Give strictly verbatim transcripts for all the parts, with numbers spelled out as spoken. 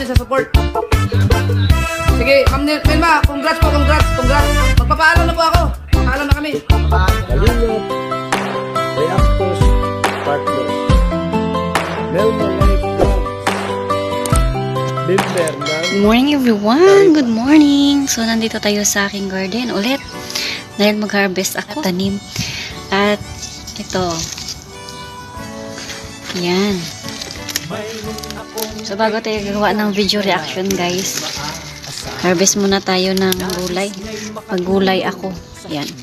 niyo sa support. Sige, Ma'am Melma, congrats po, congrats, congrats. Magpapaalam na po ako. Paalam na kami. Kalingap, reactors, partners. Melma Deita. Good morning everyone! Good morning! So, nandito tayo sa aking garden ulit. Dahil mag-harvest ako tanim. At, ito. Yan. So, bago tayo gagawa ng video reaction, guys. Harvest muna tayo ng gulay. Pag-gulay ako. Yan.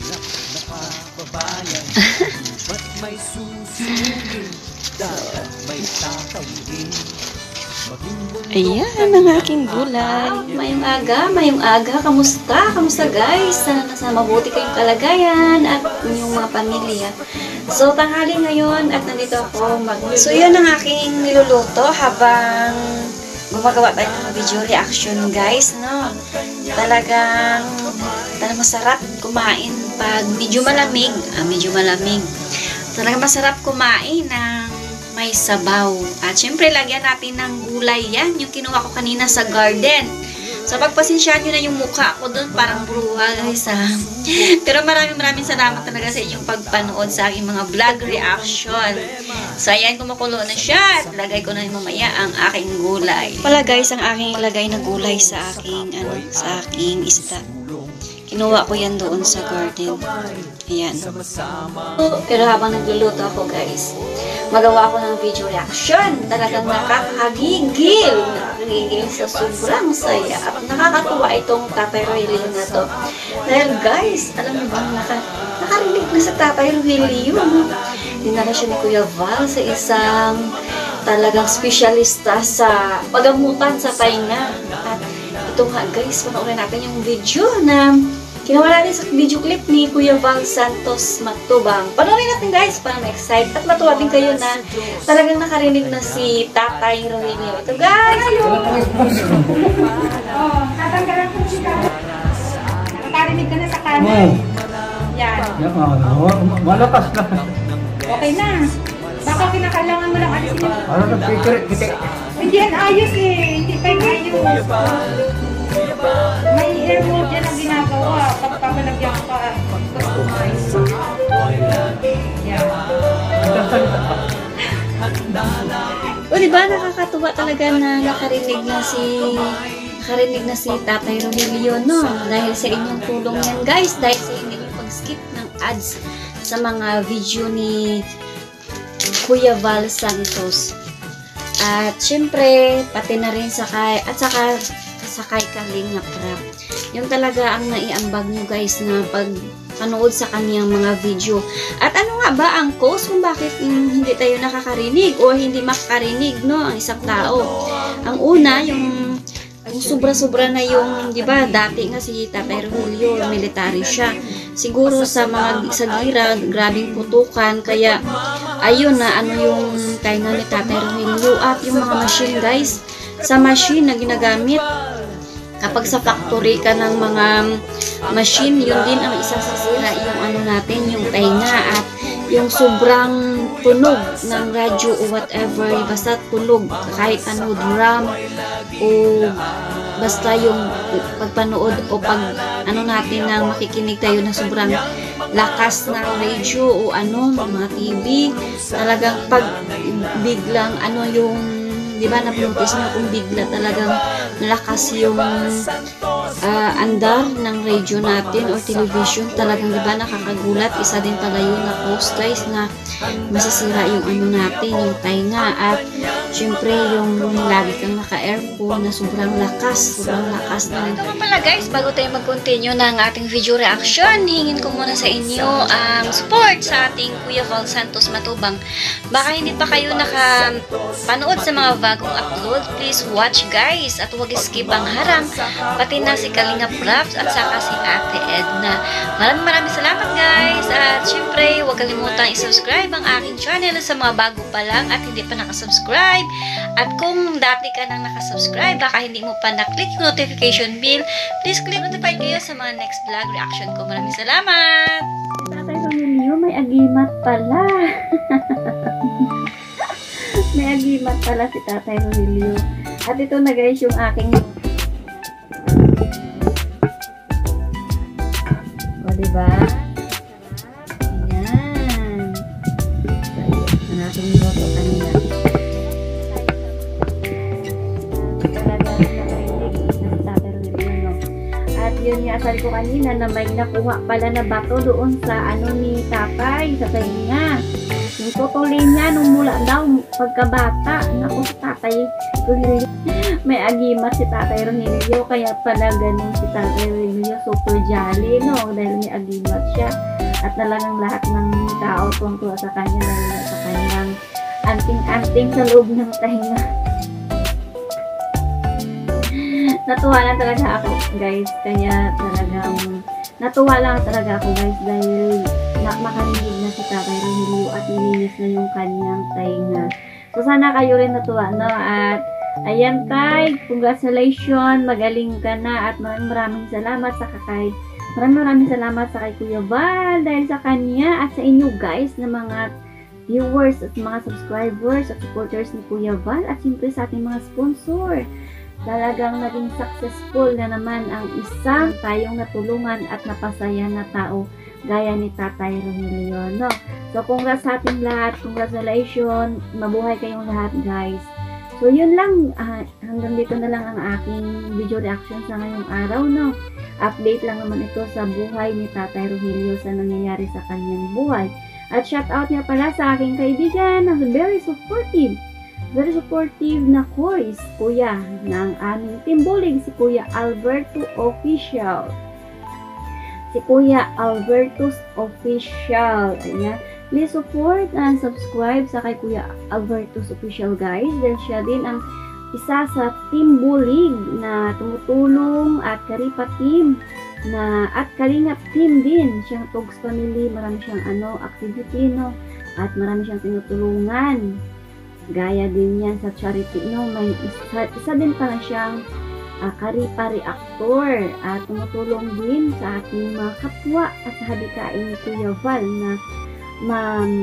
Ayan ang aking gulay. Mayong aga, mayong aga. Kamusta? Kamusta guys? Sana nasa mabuti kayong kalagayan at inyong mga pamilya. So, tanghali ngayon at nandito ako mag... So, yun ang aking niluluto habang gumagawa tayo ng video reaction guys, no? Talagang, talagang masarap kumain pag medyo malamig. Ah, medyo malamig. Talagang masarap kumain ng may sabaw. At syempre, lagyan natin ng gulay yan. Yung kinuha ko kanina sa garden. So, pagpasensyahan nyo na yung mukha ko doon. Parang bruha, guys, ha? Pero maraming maraming salamat talaga sa inyong pagpanood sa aking mga vlog reaction. So, ayan, kumukulo na siya. At lagay ko na mamaya ang aking gulay. Pala, guys, ang aking ilagay na gulay sa aking, ano, sa aking isda. Kinuha ko yan doon sa garden. Ayan. Pero habang nagluluto ako, guys, magawa ko ng video reaction. Talagang nakakagigil. Nakakagigil sa sobrang saya. At nakakatuwa itong Tatay Rogelio na to. Dahil, guys, alam niyo ba, naka, nakarinig na sa Tatay Rogelio. Dinala siya ni Kuya Val sa isang talagang spesyalista sa pagamutan sa tainga. At ito nga guys, panoorin natin yung video na ginawa natin sa video clip ni Kuya Val Santos Matubang. Panoorin natin guys para ma-excite at matuwa din kayo na talagang nakarinig na si Tatay Rogelio. Ito guys! Oh, tatanggalan ko siya. Nakarinig ka na sa kanan. Yan. Malakas na. Okay na. Baka kinakailangan mo lang alisin yung... Ano nagpikirit? Hindi yan ayos eh. Hindi kayo ayos. May air mode yan ang ginagawa. Pagpamalagyan ka. Customize. Yan. O, diba, nakakatuwa talaga na nakarinig na si nakarinig na si Tatay Rogelio, no? Dahil sa inyong tulong yan, guys. Dahil sa inyong pag-skip ng ads sa mga video ni Kuya Val Santos. At syempre, pati na rin sa kay, at saka sa kay Kalingap Rap. Yung talaga ang naiambag nyo guys na pag panood sa kaniyang mga video. At ano nga ba ang cause kung bakit mm, hindi tayo nakakarinig o hindi makakarinig, no, ang isang tao? Ang una, yung yung sobra-sobra na yung, di ba, dati nga si Tatay Rogelio, military siya. Siguro sa mga sa gira, grabing putukan, kaya ayun na ano yung tainga ni Tatay Rogelio. At yung mga machine guys, sa machine na ginagamit, kapag sa factory ka ng mga machine, yun din ang isang sasira, yung ano natin, yung tainga at yung sobrang tunog ng radyo o whatever, basta tunog, kahit ano, drum o basta yung pagpanood o pag ano natin nang makikinig tayo na sobrang lakas ng radio o ano, mga T V, talagang pag biglang ano yung, di ba, na-notice nyo kung bigla talagang nalakas yung uh, andar ng radio natin or television, talagang di ba nakakagulat. Isa din pala yun na post guys na masisira yung ano natin, yung tainga. At syempre yung lagi kang naka-airphone na sobrang lakas, sobrang lakas na. Ito pala guys, bago tayo mag-continue ng ating video reaction, hingin ko muna sa inyo ang um, support sa ating Kuya Val Santos Matubang. Baka hindi pa kayo nakapanood sa mga bagong upload, please watch guys at huwag skip ang harang, pati na si Kalingap Raps at saka si Ate Edna. Maraming maraming salamat guys, at syempre huwag kalimutan i-subscribe ang aking channel sa mga bago pa lang at hindi pa nakasubscribe. At kung dati ka nang nakasubscribe, baka hindi mo pa na-click yung notification bell, please click notify kayo sa mga next vlog reaction ko. Maraming salamat! Tatay Rogelio, may agimat pala. May agimat pala si Tatay Rogelio. At ito na guys yung aking o diba? Ayan. So, ang aking niloto kanina. Talaga nakarinig na tatay Rogelio, no? At yun nga sabi ko kanina na may nakuha pala na bato doon sa ano ni tatay sa tainga. Yung tutulin niya nung mula daw pagkabata. Naku, si tatay Rogelio. May agimat si tatay Rogelio. Kaya pala ganun si tatay Rogelio. Super jolly, no? Dahil may agimat siya. At talagang lahat ng tao tuwang-tuwa sa kanya dahil sa kanyang anting-anting sa loob ng tainga. Natuwa lang talaga ako, guys. Kaya talagang natuwa lang talaga ako, guys, dahil na makarinig na si tatay Rogelio at nilinis na yung kanyang tainga. So, sana kayo rin natuwa, no? At, ayan, tay, congratulations, magaling ka na at maraming maraming salamat sa kakay. Maraming maraming salamat sa kay Kuya Val dahil sa kanya at sa inyo, guys, na mga viewers at mga subscribers at supporters ni Kuya Val at siyempre sa ating mga sponsor. Talagang naging successful na naman ang isang tayong natulungan at napasaya na tao gaya ni Tatay Rogelio, no? So, congrats sa ating lahat. Congratulations. Mabuhay kayong lahat, guys. So, yun lang. Uh, hanggang dito na lang ang aking video reaction sa ngayong araw, no? Update lang naman ito sa buhay ni Tatay Rogelio sa nangyayari sa kanyang buhay. At shout out niya pala sa aking kaibigan na very supportive. Very supportive na Kois, kuya, ng aming timbulig, si Kuya Alberto Official. Si Kuya Alberto's Official. Ayan. Please support and subscribe sa kay Kuya Alberto's Official, guys. Dahil siya din ang isa sa timbulig na tumutulong at Karipa team na at Kalingap team din. Siyang Togs Family, marami siyang ano, activity, no? At marami siyang tinutulungan. Gaya din yan sa charity, no? May isa, isa din pala siyang uh, Karipa reactor at tumutulong din sa ating mga kapwa at sa hadikain ni Kuya Val na ma,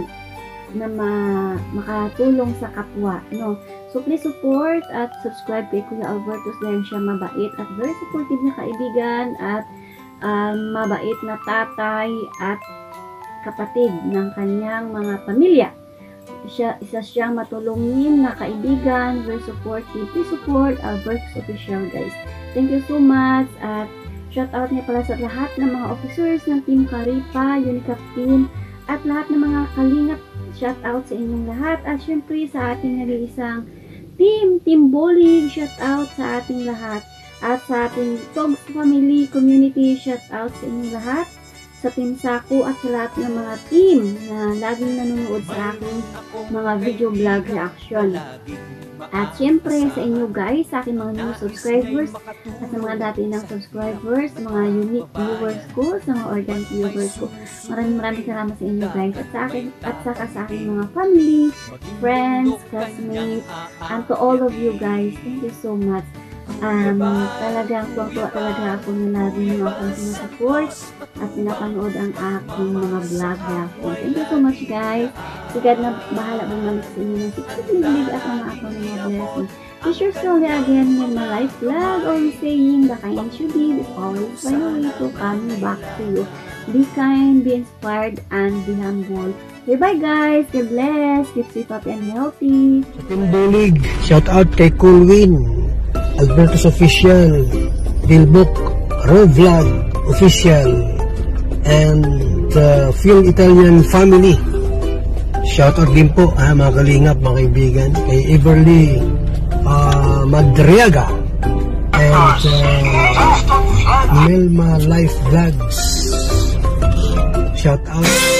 na ma, makatulong sa kapwa, no? So please support at subscribe kay Kuya Alberto dahil siya mabait at very supportive na kaibigan at um, mabait na tatay at kapatid ng kanyang mga pamilya. Siya, isa siyang matulungin na kaibigan, very supportive. Please support Alberto's Official, guys. Thank you so much. At shout out niya pala sa lahat ng mga officers ng Team Karipa, Unicap Team, at lahat ng mga kalingap. Shout out sa inyong lahat. At syempre sa ating nag-iisang team, Team Bolig, shout out sa ating lahat. At sa ating Togs Family Community, shout out sa inyong lahat. Sa Team Saku at sa lahat ng mga team na laging nanonood sa aking mga video vlog reaction. At syempre sa inyo, guys, sa aking mga new subscribers at sa mga dati ng subscribers, mga unique viewers ko, sa mga organic viewers ko. Maraming maraming salamat sa inyo, guys. At sa akin, at saka sa aking mga family, friends, classmates, and to all of you, guys, thank you so much. Um, talagang tuwa-tuwa talaga ako na lagi nyo akong sinasupport at pinapanood ang aking mga vlog reaction. Thank you so much, guys. Si God na bahala bumalik sa inyo ng siksik-libig at mga ako ng mga blessings. Wish your story again in my life vlog, always saying the kind you did is always find a way to come back to you. Be kind, be inspired, and be humble. Okay, bye guys. God bless. Keep safe, happy, and healthy. Timbulig, shout out kay Coolwin, Alberto's Official, Bilbok, Rovlog Official, and the Film Italian Family. Shoutout din po, ah, mga kalingap, mga kaibigan, kay Everly uh, Madriaga and uh, Melma Life Vlogs. Shoutout